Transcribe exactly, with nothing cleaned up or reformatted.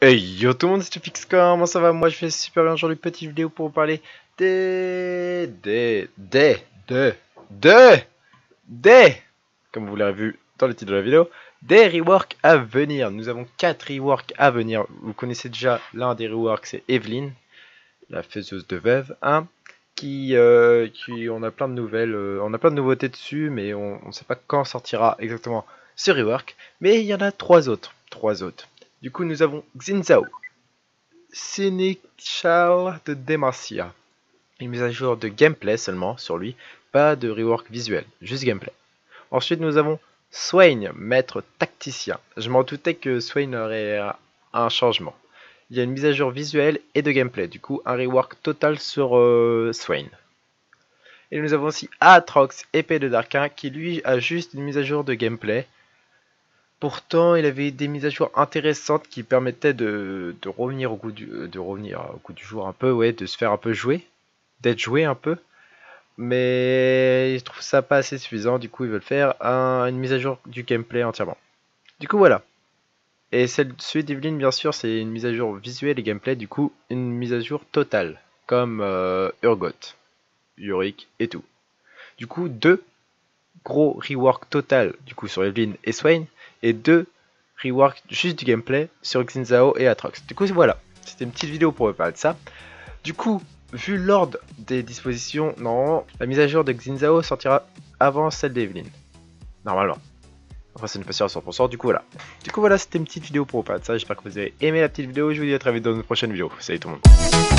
Hey yo tout le monde, c'est Fix, comment ça va? Moi je fais super bien aujourd'hui, petite vidéo pour vous parler des... des... des... des... des... des... comme vous l'avez vu dans le titre de la vidéo, des reworks à venir. Nous avons quatre reworks à venir. Vous connaissez déjà l'un des reworks, c'est Evelyn, la faiseuse de veuve, hein, qui, euh, qui... on a plein de nouvelles, euh, on a plein de nouveautés dessus, mais on ne sait pas quand sortira exactement ce rework. Mais il y en a trois autres, trois autres. Du coup, nous avons Xin Zhao, Sénéchal de Demacia. Une mise à jour de gameplay seulement sur lui, pas de rework visuel, juste gameplay. Ensuite, nous avons Swain, maître tacticien. Je m'en doutais que Swain aurait un changement. Il y a une mise à jour visuelle et de gameplay, du coup, un rework total sur euh, Swain. Et nous avons aussi Aatrox, épée de Darkin, qui lui a juste une mise à jour de gameplay. Pourtant, il avait des mises à jour intéressantes qui permettaient de, de revenir au goût du de revenir au goût du jour un peu, ouais, de se faire un peu jouer, d'être joué un peu. Mais je trouve ça pas assez suffisant. Du coup, ils veulent faire un, une mise à jour du gameplay entièrement. Du coup, voilà. Et celle, celui d'Evelyn, bien sûr, c'est une mise à jour visuelle et gameplay. Du coup, une mise à jour totale, comme euh, Urgot, Yorick et tout. Du coup, deux gros rework total du coup sur Evelyn et Swain, et deux rework juste du gameplay sur Xin Zhao et Aatrox. Du coup voilà, c'était une petite vidéo pour vous parler de ça. Du coup, vu l'ordre des dispositions, non, la mise à jour de Xin Zhao sortira avant celle d'Evelyn. Normalement. Enfin, c'est une pas sûr à cent pour cent, du coup voilà. Du coup voilà, c'était une petite vidéo pour vous parler de ça. J'espère que vous avez aimé la petite vidéo. Je vous dis à très vite dans une prochaine vidéo. Salut tout le monde.